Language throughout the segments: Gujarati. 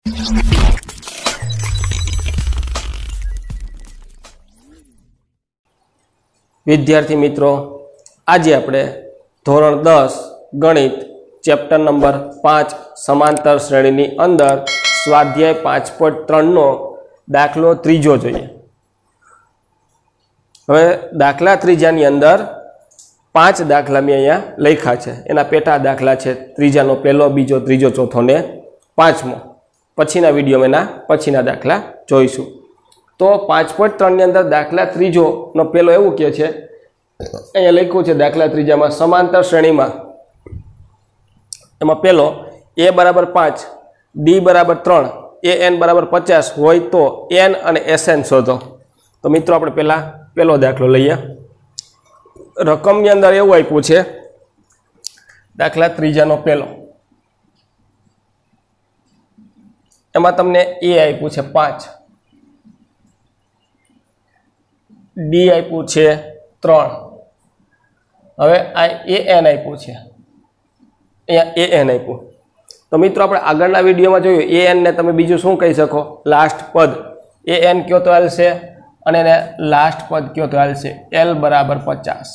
विद्यार्थी मित्रों, आज આપણે ધોરણ 10 ગણિત ચેપ્ટર નંબર 5 સમાંતર શ્રેણીની અંદર સ્વાધ્યાય 5.3 નો દાખલો ત્રીજો જોઈએ। હવે દાખલા ત્રીજાની અંદર 5 દાખલા મેં અહીંયા લખ્યા છે, એના પેટા દાખલા છે ત્રીજાનો પહેલો, બીજો, ત્રીજો, ચોથો ને પાંચમો। પછીના વિડીયોમાં એના પછીના દાખલા જોઈશું। तो 5.3 ની અંદર દાખલા ત્રીજો નો પેલો એવું કહે છે, અહીંયા લખ્યું છે દાખલા ત્રીજામાં સમાંતર શ્રેણીમાં એમાં પેલો a બરાબર 5 d બરાબર 3 an બરાબર 50 હોય તો n અને sn શોધો। તો મિત્રો આપણે પહેલા પેલો દાખલો લઈએ। રકમની અંદર એવું આપ્યું છે દાખલા ત્રીજાનો પેલો, એમાં તમને a આપ્યું છે 5, d આપ્યું છે 3, હવે આ an આપ્યું છે, અહીંયા an આપ્યું। તો મિત્રો આપણે આગળના વિડીયોમાં જોયું an ને તમે બીજું શું કહી શકો, લાસ્ટ પદ। an કયો તો l છે અને એને લાસ્ટ પદ કયો તો l છે, l બરાબર 50।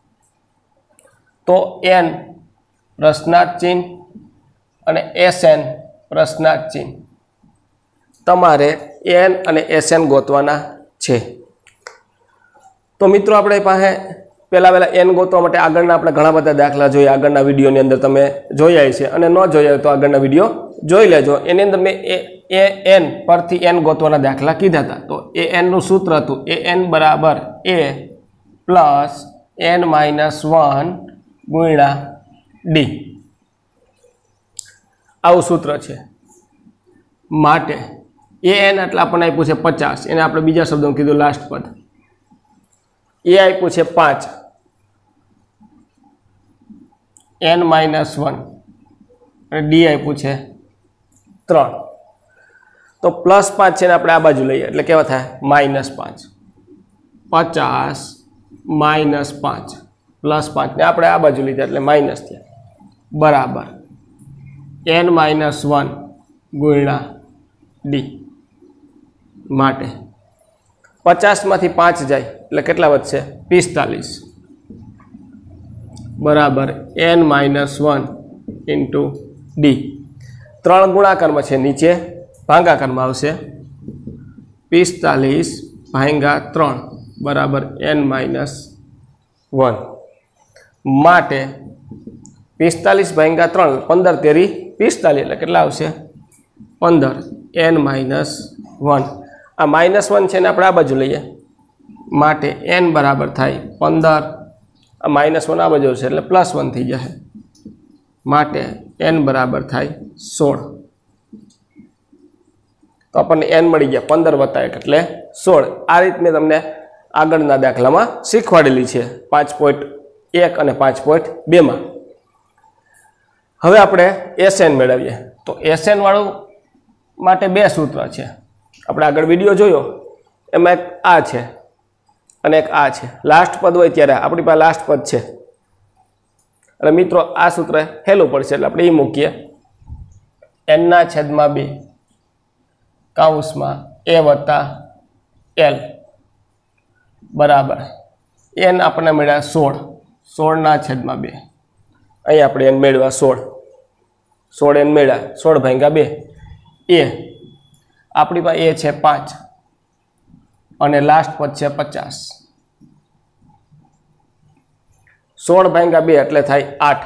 તો n પ્રશ્નાર્થ ચિહ્ન અને sn પ્રશ્નાર્થ ચિહ્ન, તમારે n અને sn ગોતવાના છે। तो मित्रों अपने पासे पहला एन गोतवा माटे आगळना आपणे घणा बधा दाखला जोया, आगळना विडियोनी अंदर तमे जोया छे अने न जोया तो आगळना विडियो जोई लेजो। एनी अंदर मैं एन परथी एन गोतवाना दाखला कीधा था। तो एन नु सूत्र हतुं एन बराबर a प्लस n माइनस 1 गुणिया d, आवुं सूत्र छे। माटे एन એટલે આપણને આપ્યું છે 50, એને આપણે બીજા શબ્દોમાં કીધું લાસ્ટ પદ। ए आप्યું છે 5, n माइनस 1 અને d आप्યું છે 3। तो प्लस 5 છે ને આપણે આ બાજુ લઈએ એટલે કેવા થાય -5, 50 माइनस 5 प्लस 5 ને આપણે આ બાજુ લીધા એટલે માઇનસ થયા, બરાબર n माइनस 1 ગુણ્યા d। માટે 50 मांथी 5 जाए એટલે કેટલા વધશે 45 बराबर n माइनस 1 इंटू d। 3 गुणाकार में छे, नीचे भागाकार में आवशे 45 भाग्या 3 बराबर n माइनस 1। माटे 45 भाग्या 3 15 तेरी 45 એટલે કેટલા આવશે 15 n माइनस 1। आ -1 છે ને આપણે આ બાજુ લઈએ માટે n बराबर थाय 15, आ -1 आ बाजू છે એટલે +1 થઈ જશે માટે n बराबर थाय 16। તો આપણને n મળી ગયા 15 + 1 એટલે 16। આ રીત મેં તમને આગળના દાખલામાં શીખવાડેલી છે 5.1 અને 5.2 માં। હવે આપણે sn મેળવીએ। તો sn વાળું માટે બે સૂત્ર છે, આપણે આગળ વિડીયો જોયો એમાં એક આ છે અને એક આ છે। લાસ્ટ પદ હોય ત્યારે આપણી પાસે લાસ્ટ પદ છે એટલે મિત્રો આ સૂત્ર હેલું પડશે એટલે આપણે એ મૂકીએ n/2 કૌંસમાં a વત્તા l બરાબર n આપણને મળ્યા 16, 16/2 અહીં આપણે n મેળવ્યા 16 n મળ્યા 16 ભાગ્યા 2 a આપણી પાસે a છે 5 અને લાસ્ટ પદ છે 50। 16 ભાગ્યા 2 એટલે થાય 8,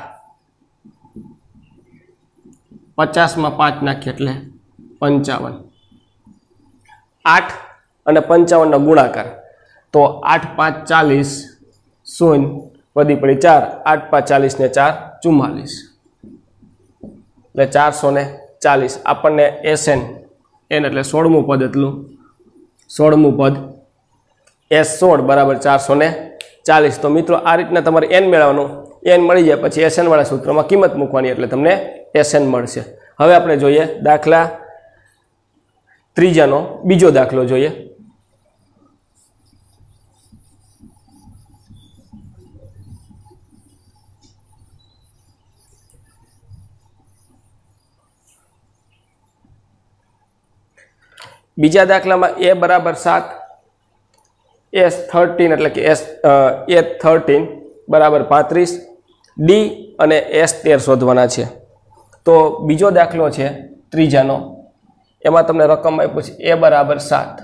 50 માં 5 નાખીએ એટલે 55। 8 અને 55 નો ગુણાકાર, તો 8 5 40 0 વધી પડી 4, 8 5 40 ને 4 44 એટલે 440। આપણને sn n એટલે 16મું પદ એટલું 16મું પદ s16 બરાબર 440। તો મિત્રો આ રીતના તમારે n મેળવવાનું, n મળી જાય પછી sn વાળા સૂત્રમાં કિંમત મૂકવાની એટલે તમને sn મળશે। હવે આપણે જોઈએ દાખલા ત્રીજાનો બીજો દાખલો જોઈએ। बीजा दाखला में ए बराबर 7 S13 एटले कि A13 बराबर 35 D अने S13 शोधवाना छे। तो बीजो दाखलो छे त्रीजानो एमां तमने रकम आप्यो छे A बराबर 7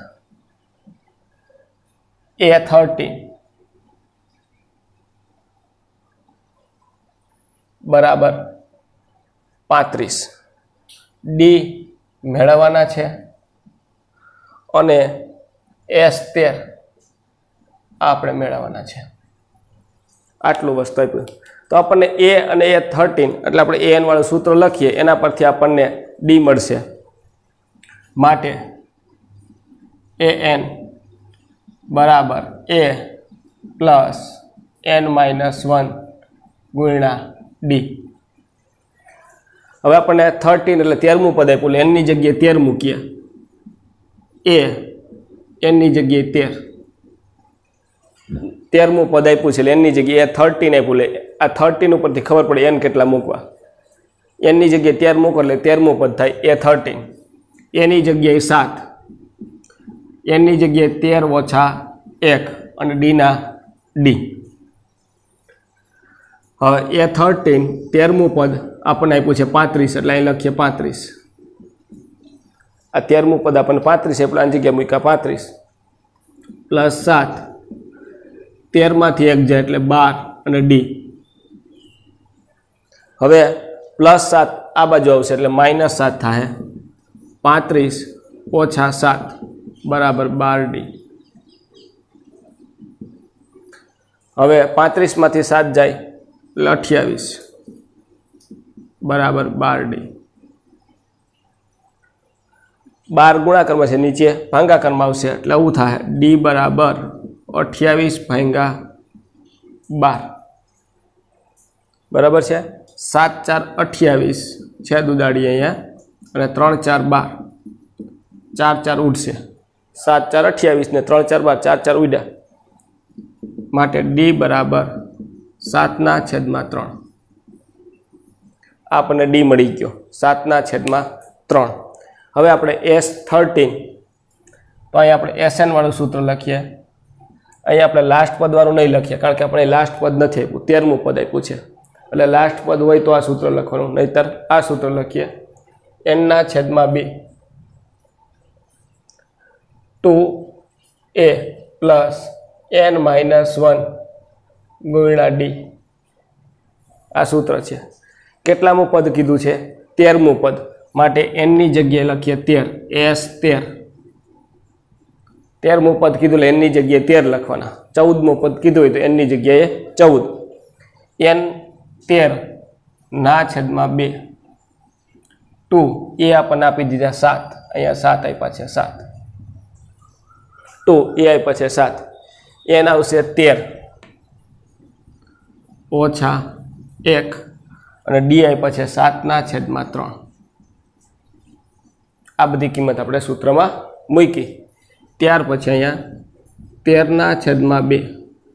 A13 बराबर 35 D मेळववाना छे अने S13 આપણે મેળવવાના છે। આટલું વસ્તુ આપ્યું તો આપણને A અને A13 એટલે આપણે AN વાળું સૂત્ર લખીએ એના પરથી આપણને D મળશે માટે AN બરાબર A પ્લસ N-1 ગુણ્યા D। હવે આપણને 13 એટલે 13મું પદ આપ્યું N ની જગ્યાએ 13 મૂકીએ A N ની જગ્યાએ 13 13મું પદ આપ્યું છે એની જગ્યાએ 13 આપ્યું આ 13 ઉપરથી ખબર પડે એન કેટલા મૂકવા એની જગ્યાએ 13 મૂકો એટલે 13મું પદ થાય A13 એની જગ્યાએ 7 એની જગ્યાએ 13 ઓછા 1 અને D ના D। હવે A13 13મું પદ આપણને આપ્યું છે 35 એટલે અહીં લખીએ 35 આ 13મું પદ આપણને 35 એટલે આની જગ્યાએ મૂક્યા 35 પ્લસ 7 13 मांथी 1 जाए એટલે 12 અને D। હવે +7 आ बाजू आवशे એટલે -7 थाय 35 ओछा 7 बराबर 12D। હવે 35 मांथी 7 जाए એટલે 28 बराबर 12D। 12 गुणाकार में छे नीचे भांगाकार में आवशे એટલે આવું थाय D बराबर 28 भांगा 12 बराबर है 7 4 28 छेद उदाड़ीए अहींया अने 3 4 12 4 4 उड़शे 7 4 28 ने 3 4 12 4 4 उड्या माटे D बराबर 7/3 आपने D मळी गयो 7/3। हवे आपणे S13 तो अहीं आपणे SN वाळुं सूत्र लखीए अहीं आपणे लास्ट पद वाळुं नहीं लखीए कारण के आपणे लास्ट पद नथी आप्युं 13मुं पद आप्युं छे એટલે लास्ट पद होय तो आ सूत्र लखवानुं नहींतर आ सूत्र लखीए N/2 2A plus N-1 गुण્યા D आ सूत्र छे। કેટલામું પદ કીધું છે 13મું પદ માટે N ની જગ્યાએ લખીએ 13 S13 13મું પદ કીધું એટલે N ની જગ્યાએ 13 લખવાના 14મું પદ કીધું હોય તો N ની જગ્યાએ 14 N13/2 2 એ આપણને આપી દીધા 7 અહીંયા 7 આપ્યા છે 7 2 એ આપ્યા છે 7 N આવશે 13 ઓછા 1 અને D આપ્યા છે 7/3 आ बधी किंमत आपणे सूत्रमां मूकी। त्यार पछी अहींया 13/2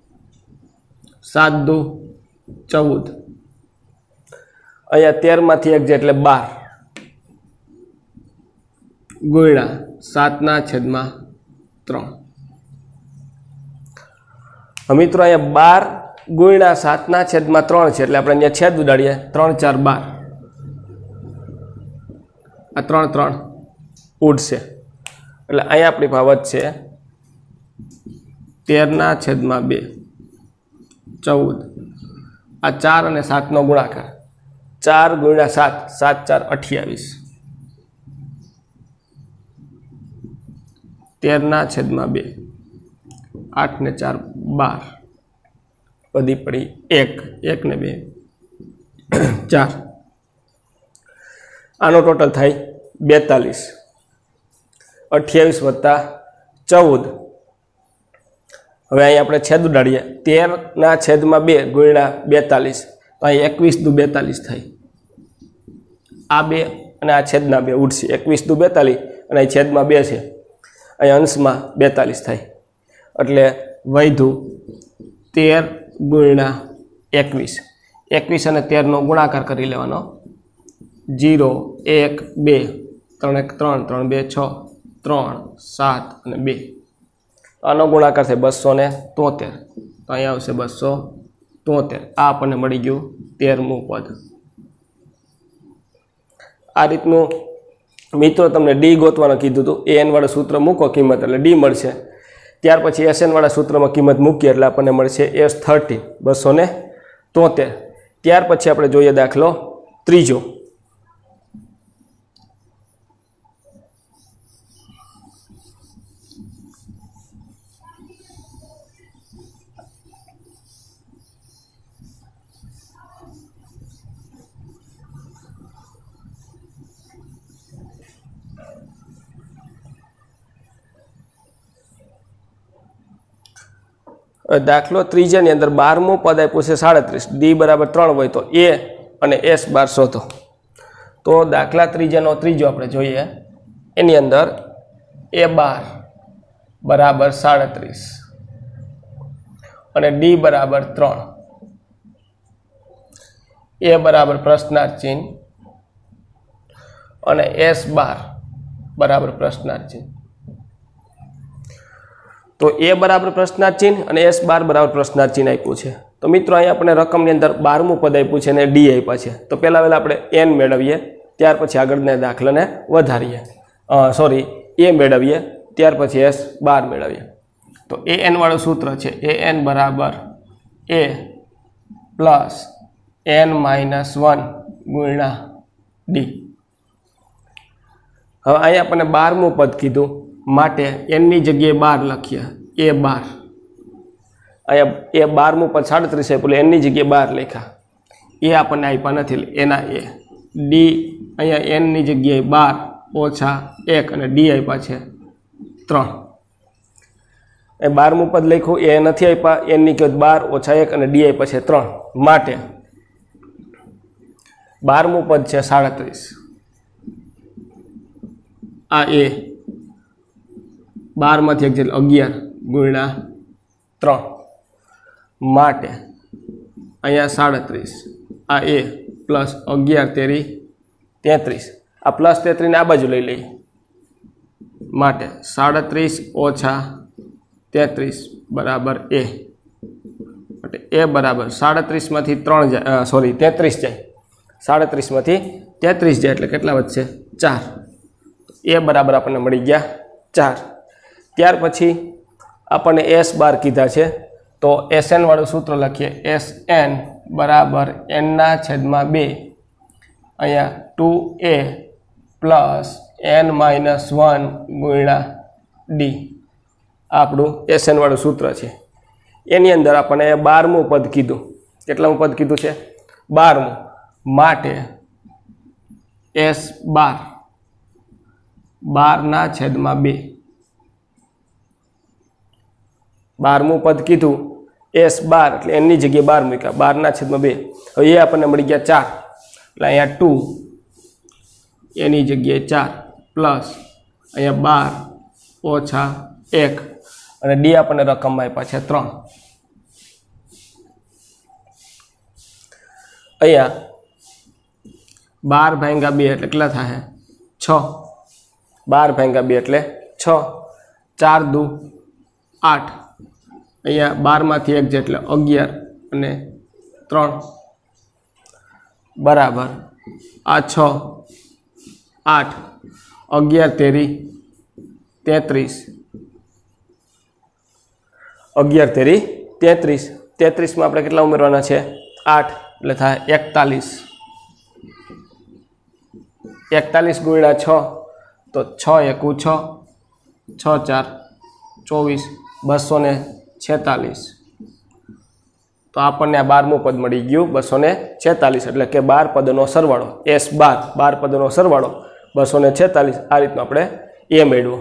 7 2 14 अहींया 13 मांथी 1 जाए એટલે 12 गुण્યા 7/3। મિત્રો अहींया 12 गुण્યા 7/3 છે એટલે આપણે અહીંયા છેદ ઉડાડીએ 3 4 12 आ 3 3 उड़शे એટલે અહીં આપણી ભાવત છે 13/2 14 आ 4 અને 7 નો ગુણાકાર 4 ગુણ્યા 7 7 4 28 13/2 8 ને 4 12 बधी पड़ी 1 1 ने 2 4 आनो टोटल थाय 42 28 वत्ता 14 हवे अहीं आपणे छेद उडाड़ीए 13/2 गुण્યા 42 तो अहीं 21 दू 42 थाय आ 2 अने आ छेदना 2 उडशे 21 दू 42 अने अहीं छेदमां 2 छे अहीं अंशमां 42 थाय एटले वैधु 13 गुण્યા 21 21 અને 13 નો ગુણાકાર કરી લેવાનો 0 1 2 3 1 3 3 2 6 3 7 અને 2 આનો ગુણાકાર થાય 273 તો અહીંયા આવશે 273 આ આપણને મળી ગયું 13મું પદ આ રીતનું મિત્રો તમને ડી ગોતવાનું કીધું હતું an વાળું સૂત્ર મૂકો કિંમત એટલે ડી મળશે ત્યાર પછી sn વાળા સૂત્રમાં કિંમત મૂકીએ એટલે આપણને મળશે s13 273 ત્યાર પછી આપણે જોઈએ દાખલો ત્રીજો દાખલો ત્રીજાની અંદર 12મું પદ આપ્યું છે 37 ડી બરાબર 3 હોય તો એ અને એસ 12 શોધો તો દાખલા ત્રીજાનો ત્રીજો આપણે જોઈએ એની અંદર a12 બરાબર 37 અને ડી બરાબર 3 એ બરાબર પ્રશ્નાર્થ ચિહ્ન અને s12 બરાબર પ્રશ્નાર્થ ચિહ્ન તો એ બરાબર પ્રશ્નાર્થ ચિહ્ન અને s12 બરાબર પ્રશ્નાર્થ ચિહ્ન આપ્યું છે તો મિત્રો અહીંયા આપણે રકમની અંદર 12મું પદ આપ્યું છે અને ડી આપ્યા છે તો પહેલા આપણે n મેળવીએ ત્યાર પછી આગળના દાખલાને વધારીએ એ મેળવીએ ત્યાર પછી s12 મેળવીએ તો an વાળું સૂત્ર છે an બરાબર a પ્લસ n માઇનસ 1 ગુણ્યા ડી હવે અહીંયા આપણને 12મું પદ કીધું માટે n ની જગ્યાએ 12 લખીએ a12 અહીંયા એ 12મું પદ 37 એટલે n ની જગ્યાએ 12 લખ્યા એ આપણને આપ્યા નથી એના એ ડી અહીંયા n ની જગ્યાએ 12 ઓછા 1 અને ડી આપ્યા છે 3 એ 12મું પદ લખ્યું એ નથી આપ્યા n ની કિંમત 12 ઓછા 1 અને ડી આપ્યા છે 3 માટે 12મું પદ છે 37 આ એ 12 માંથી 1 એટલે 11 ગુણ્યા 3 માટે અહીંયા 37 આ એ પ્લસ 11 તેરી 33 આ પ્લસ 33 ને આ બાજુ લઈ લઈએ માટે 37 ઓછા 33 બરાબર એ માટે એ બરાબર 37 માંથી 3 જાય 33 જાય 37 માંથી 33 જાય એટલે કેટલા વધશે 4 એ બરાબર આપણને મળી ગયા 4 ત્યાર પછી આપણને s12 કીધા છે તો sn વાળું સૂત્ર લખીએ sn બરાબર n/2 અહીંયા 2a પ્લસ n માઇનસ 1 ગુણ્યા ડી આપણું sn વાળું સૂત્ર છે એની અંદર આપણને 12મું પદ કીધું કેટલામું પદ કીધું છે 12મું માટે s12 12/2 12મું પદ કીધું s12 એટલે n ની જગ્યાએ 12 મૂક્યા 12/2 હવે એ આપણને મળી ગયા 4 એટલે અહીંયા 2 એની જગ્યાએ 4 પ્લસ અહીંયા 12 ઓછા 1 અને ડી આપણને રકમમાં આપ્યા છે 3 અહીંયા 12/2 એટલે કેટલા થાય 6 12/2 એટલે 6 4 દુ 8 અહીંયા 12 માંથી 1 એટલે 11 અને 3 બરાબર આ 6 8 11 તેરી 33 11 તેરી 33 33 માં આપણે કેટલા ઉમેરવાના છે 8 એટલે થાય 41 ગુણ્યા 6 તો 6 × 6 6 4 24 246 તો આપણને આ 12મું પદ મળી ગયું 246 એટલે કે 12 પદોનો સરવાળો s12 12 પદોનો સરવાળો 246 આ રીતનો આપણે એ મેળવો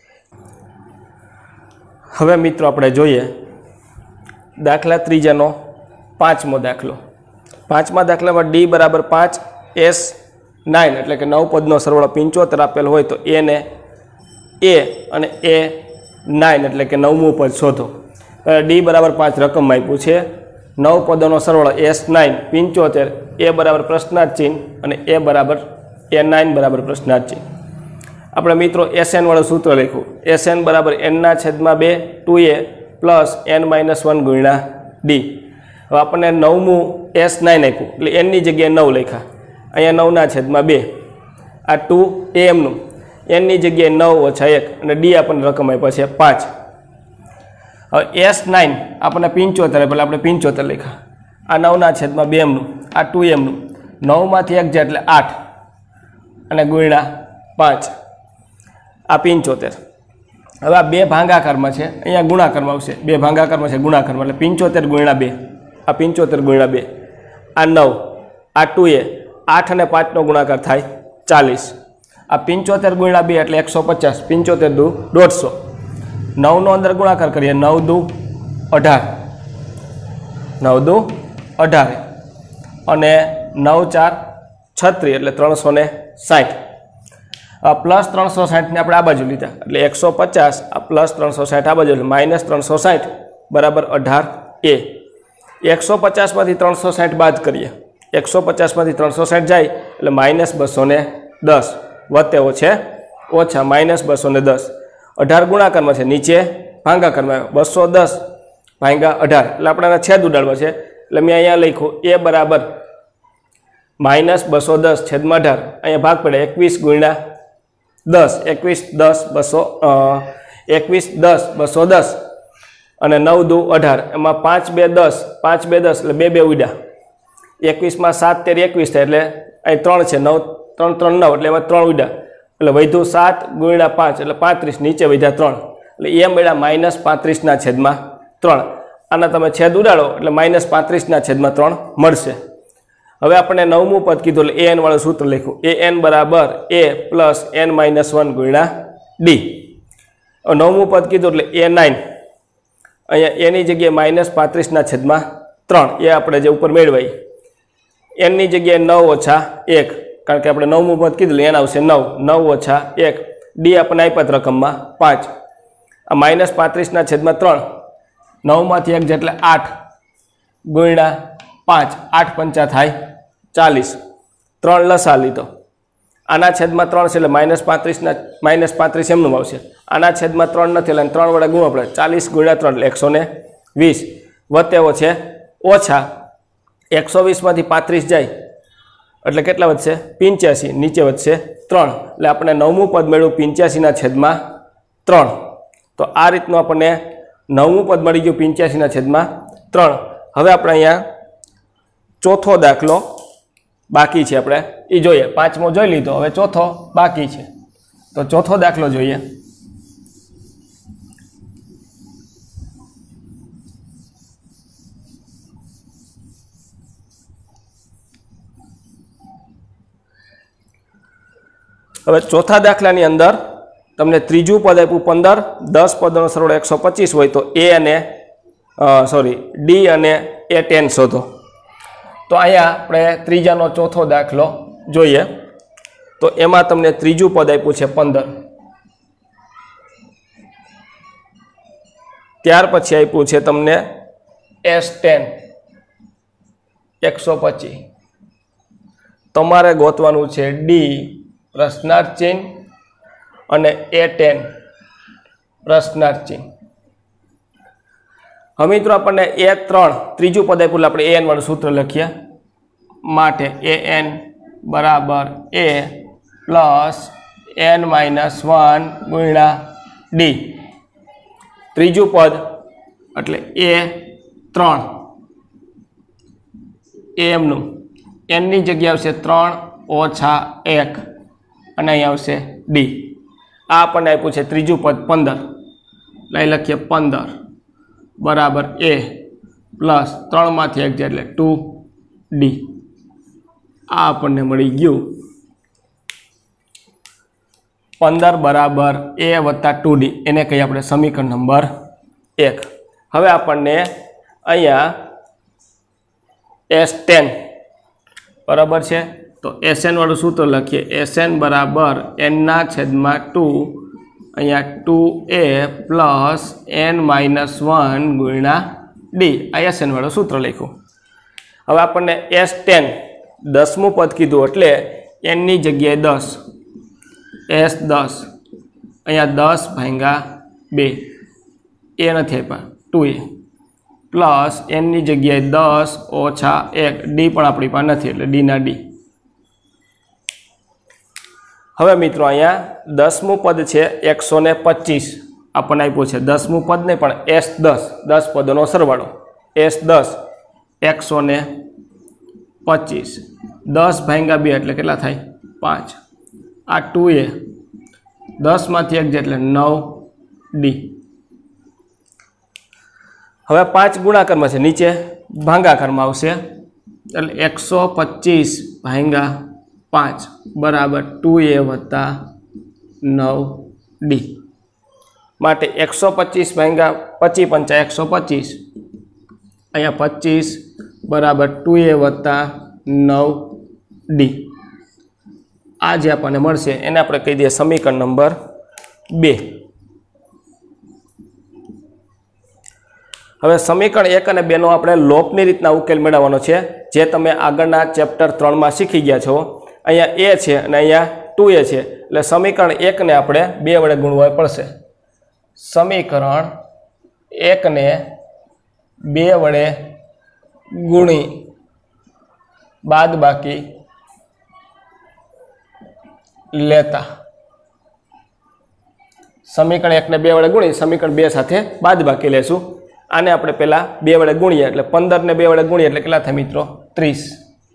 હવે મિત્રો આપણે જોઈએ દાખલા ત્રીજાનો પાંચમો દાખલો પાંચમા દાખલામાં ડી બરાબર 5 s9 એટલે કે 9 પદનો સરવાળો 75 આપેલ હોય તો એ ને એ અને એ 9 એટલે કે 9મું પદ શોધો ડી બરાબર 5 રકમમાં આપ્યું છે 9 પદોનો સરવાળો s9 75 એ બરાબર પ્રશ્નાર્થ ચિહ્ન અને એ9 બરાબર પ્રશ્નાર્થ ચિહ્ન આપણે મિત્રો SN વાળું સૂત્ર લખ્યું SN બરાબર n/2 2a પ્લસ n-1 ગુણ્યા d. હવે આપણને 9મું S9 આપ્યું એટલે n ની જગ્યાએ 9 લખ્યા અહીંયા 9/2 આ 2 amનું n ની જગ્યાએ 9 ઓછા 1 અને d આપણને રકમ આપ્યા છે 5. હવે S9 આપણને 75 એટલે આપણે 75 લખ્યા આ 9/2 નું આ 2mનું 9 માંથી 1 જાય એટલે 8 અને ગુણ્યા 5 આ 75. હવે આ 2 ભાગાકારમાં છે અહીંયા ગુણાકારમાં આવશે 2 ભાગાકારમાં છે ગુણાકારમાં એટલે 75 ગુણ્યા 2 આ 75 ગુણ્યા 2 આ 9 આ 2a 8 અને 5 નો ગુણાકાર થાય 40 આ 75 ગુણ્યા 2 એટલે 150 75 દુ 150 9 નો અંદર ગુણાકાર કરીએ 9 દુ 18 9 દુ 18 અને 9 4 36 એટલે 360 પ્લસ 360 ને આપણે આ બાજુ લીધા એટલે 150 આ પ્લસ 360 આ બાજુ એટલે માઇનસ 360 બરાબર 18a. 150 માંથી 360 બાદ કરીએ 150 માંથી 360 જાય એટલે માઇનસ 210 વત્તે છે ઓછા માઇનસ 210 18 ગુણાકારમાં છે નીચે ભાગાકારમાં 210 ભાગ્યા 18 એટલે આપણે છેદ ઉડાડવા છે એટલે મેં અહીંયા લખ્યું a બરાબર માઇનસ 210 છેદમાં 18 અહીંયા ભાગ પડે 21 ગુણ્યા 10 21 10 210 અને 9 દુ 18 એમાં 5 2 10 5 2 10 એટલે 2 2 ઉડ્યા 21 માં 7 13 21 થાય એટલે અહીં 3 છે 9 3 3 9 એટલે એમાં 3 ઉડ્યા એટલે વધ્યું 7 ગુણ્યા 5 એટલે 35 નીચે વધ્યા 3 એટલે એ મળ્યા માઇનસ 35 ના છેદમાં 3. આના તમે છેદ ઉડાડો એટલે માઇનસ 35 ના છેદમાં 3 મળશે. હવે આપણે 9મું પદ કીધું એટલે an વાળું સૂત્ર લખ્યું an બરાબર a પ્લસ n-1 ગુણ્યા d. 9મું પદ કીધું એટલે a9 અહીંયા a ની જગ્યાએ માઇનસ 35 ના છેદમાં 3 એ આપણે જે ઉપર મેળવાઈ n ની જગ્યાએ 9 ઓછા 1 કારણ કે આપણે 9મું પદ કીધું n આવશે 9 9 ઓછા 1 d આપણને આપ્યા રકમમાં 5 આ માઇનસ 35 ના છેદમાં 3 9 માંથી 1 એટલે 8 ગુણ્યા 5 8 પંચા થાય 40 3 લસા લીધો આના છેદમાં 3 છે એટલે માઇનસ 35 એમનું આવશે આના છેદમાં 3 નથી એટલે 3 વડે ગુણો આપણે 40 ગુણ્યા 3 એટલે 120 વત્તે છે ઓછા 120 માંથી 35 જાય એટલે કેટલા વધશે 85 નીચે વધશે 3 એટલે આપણે 9મું પદ મેળવ્યું 85 ના છેદમાં 3. તો આ રીતનું આપણને 9મું પદ મળી ગયું 85 ના છેદમાં 3. હવે આપણે અહીંયા ચોથો દાખલો બાકી છે આપણે એ જોઈએ 5મો જોઈ લીધો હવે ચોથો બાકી છે તો ચોથો દાખલો જોઈએ. હવે ચોથા દાખલાની અંદર તમને ત્રીજું પદ આપ્યું 15 10 પદનો સરવાળો 125 હોય તો d અને a10 શોધો. તો અહીંયા આપણે ત્રીજાનો ચોથો દાખલો જોઈએ તો એમાં તમને ત્રીજું પદ આપ્યું છે 15 ત્યાર પછી આપ્યું છે તમને S10 125 તમારે ગોતવાનું છે d પ્રશ્નાર્થ ચિહ્ન અને a10 પ્રશ્નાર્થ ચિહ્ન. હવે મિત્રો આપણને a3 ત્રીજું પદ આપ્યું આપણે an વાળું સૂત્ર લખીએ માટે an બરાબર a પ્લસ n-1 ગુણ્યા d. ત્રીજું પદ એટલે a3 એમનું n ની જગ્યા આવશે 3 ઓછા 1 અને અહીં આવશે d. આ આપણને આપ્યું છે ત્રીજું પદ 15 લઈ લખીએ 15 બરાબર a પ્લસ 3 માંથી 1 એટલે 2d. આ આપણને મળી ગયું 15 બરાબર a વત્તા 2d એને કહીએ આપણે સમીકરણ નંબર 1. હવે આપણને અહીંયા S10 બરાબર છે તો SN વાળું સૂત્ર લખીએ SN બરાબર n/2 અહીંયા 2a પ્લસ n-1 ગુણ્યા d. આ SN વાળું સૂત્ર લખ્યું. હવે આપણને S10 10મું પદ કીધું એટલે n ની જગ્યાએ 10 એસ 10 અહીંયા 10 ભાગ્યા 2 એ નથી આપ્યા 2a પ્લસ એનની જગ્યાએ 10 ઓછા 1 ડી પણ આપણી પાસે નથી એટલે ડીના ડી. હવે મિત્રો અહીંયા 10મું પદ છે 125 આપણને આપ્યું છે 10મું પદ નહીં પણ એસ 10 10 પદોનો સરવાળો એસ 10 125 10 ભાગ્યા 2 એટલે કેટલા થાય 5 આ 2a 10માંથી 1 એટલે 9d. હવે 5 ગુણાકારમાં છે નીચે ભાગાકારમાં આવશે એટલે 125 ભાગ્યા 5 બરાબર 2a વત્તા 9d. માટે 125 ભાગ્યા 25 પંચા 125 અહીંયા 25 બરાબર 2a વત્તા 9d. આ જે આપણને મળશે એને આપણે કહી દઈએ સમીકરણ નંબર 2. હવે સમીકરણ 1 અને 2 નો આપણે લોપની રીતના ઉકેલ મેળવવાનો છે જે તમે આગળના ચેપ્ટર 3માં શીખી ગયા છો. અહીંયા a છે અને અહીંયા 2a છે એટલે સમીકરણ 1 ને આપણે 2 વડે ગુણવા પડશે. સમીકરણ 1 ને 2 વડે ગુણી બાદબાકી લેતા સમીકરણ 1 ને 2 વડે ગુણી સમીકરણ 2 સાથે બાદબાકી લેશું. આને આપણે પહેલા 2 વડે ગુણીએ એટલે 15 ને 2 વડે ગુણીએ એટલે કેટલા થાય મિત્રો 30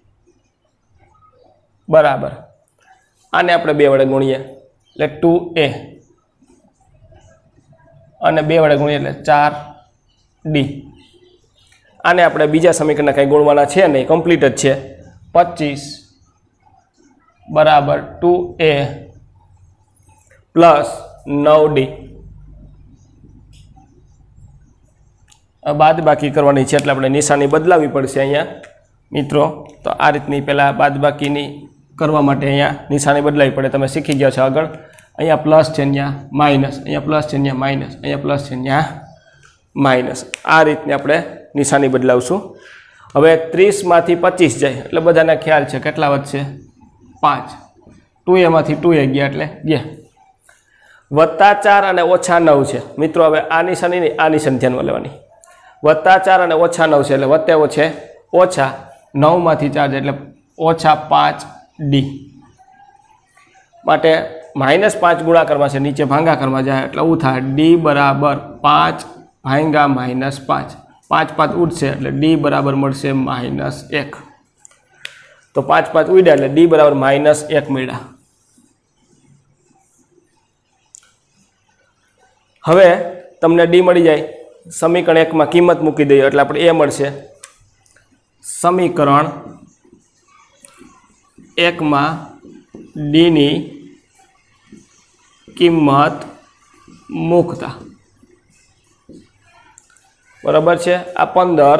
બરાબર. આને આપણે 2 વડે ગુણીએ એટલે 2a અને 2 વડે ગુણીએ એટલે 4d. આને આપણે બીજા સમીકરણના કંઈ ગુણવાના છે નહીં કમ્પ્લીટ જ છે 25 બરાબર 2a પ્લસ 9d. બાદબાકી કરવાની છે એટલે આપણે નિશાની બદલાવી પડશે અહીંયા મિત્રો. તો આ રીતની પહેલાં બાદબાકીની કરવા માટે અહીંયા નિશાની બદલાવી પડે. તમે શીખી ગયા છો આગળ. અહીંયા પ્લસ છે અહીંયા માઇનસ, અહીંયા પ્લસ છે અહીંયા માઇનસ, અહીંયા પ્લસ છે અહીંયા માઇનસ. આ રીતની આપણે નિશાની બદલાવશું. હવે 30માંથી 25 જાય એટલે બધાને ખ્યાલ છે કેટલા વધશે 5. 2a માંથી 2a ગયા એટલે 2 વત્તા 4 અને ઓછા 9 છે મિત્રો. હવે આ નિશાની નહીં આ નિશાની ધ્યાનમાં લેવાની. વત્તા 4 અને ઓછા 9 છે એટલે વત્તાઓ છે ઓછા 9માંથી 4 એટલે ઓછા 5d. માટે -5 ગુણાકારમાં છે નીચે ભાગાકારમાં જાય એટલે એવું થાય d બરાબર 5 ભાગ્યા -5 5 5 ઉડશે એટલે d બરાબર મળશે -1. તો 5 5 ઉડ્યા એટલે d બરાબર -1 મળ્યા. હવે તમને d મળી જાય સમીકરણ 1 માં કિંમત મૂકી દઈએ એટલે આપણે a મળશે. સમીકરણ 1 માં d ની કિંમત મૂકતા બરાબર છે આ 15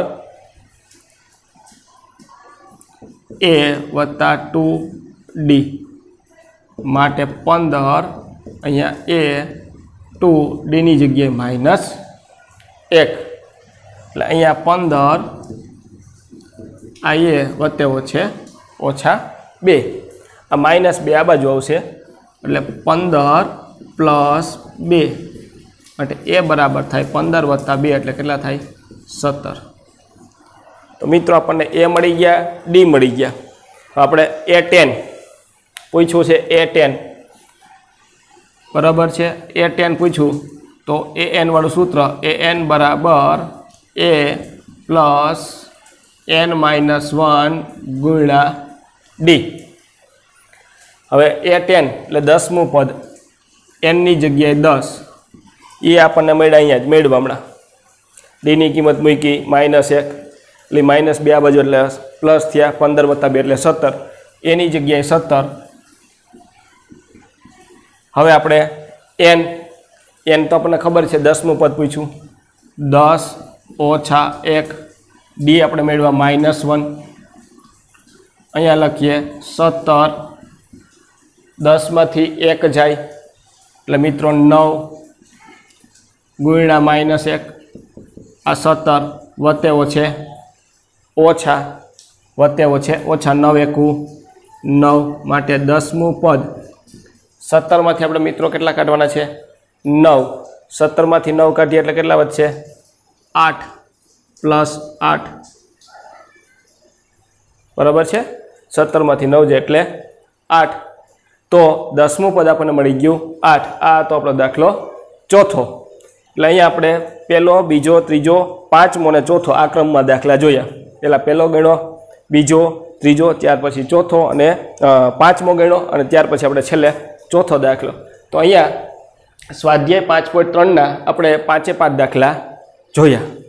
a વત્તા 2d માટે 15 અહીંયા a 2d ની જગ્યાએ -1 એટલે અહીંયા 15 આ એ વત્તેવો છે ઓછા 2 આ -2 આ બાજુ આવશે એટલે 15 પ્લસ 2 માટે એ બરાબર થાય 15 વત્તા 2 એટલે કેટલા થાય 17. તો મિત્રો આપણને એ મળી ગયા ડી મળી ગયા. આપણે a10 પૂછ્યું છે a10 બરાબર છે a10 પૂછ્યું તો an વાળું સૂત્ર an બરાબર a પ્લસ n -1 ગુણ્યા d. હવે a10 એટલે 10મું પદ nની જગ્યાએ 10 એ આપણને મળ્યા અહીંયા જ મેળવા હમણાં. ડીની કિંમત મૂકી -1 એટલે -2 આ બાજુ એટલે પ્લસ થયા 15 વત્તા 2 એટલે 17 એની જગ્યાએ 17. હવે આપણે n તો આપણને ખબર છે 10મું પદ પૂછ્યું 10 ઓછા 1 ડી આપણે મેળવા -1 અહીંયા લખીએ 17 10માંથી 1 જાય એટલે મિત્રો 9 ગુણ્યા -1 આ 17 વત્તેવો છે ઓછા વત્તેવો છે ઓછા 9 એકુ 9 માટે 10મું પદ 17 આપણે મિત્રો કેટલા કાઢવાના છે 9 17 9 કાઢીએ એટલે કેટલા વધશે 8 + 8 બરાબર છે 17 9 છે એટલે 8 તો 10મું પદ આપણને મળી ગયું 8 આ તો આપણો દાખલો ચોથો એટલે અહીંયા આપણે પહેલો બીજો ત્રીજો પાંચમો અને ચોથો આ ક્રમમાં દાખલા જોયા પહેલા પહેલો ગણો બીજો ત્રીજો ત્યાર પછી ચોથો અને પાંચમો ગણો અને ત્યાર પછી આપણે છેલ્લે ચોથો દાખલો તો અહીંયા સ્વાધ્યાય 5.3 ના આપણે 5 દાખલા જોયા।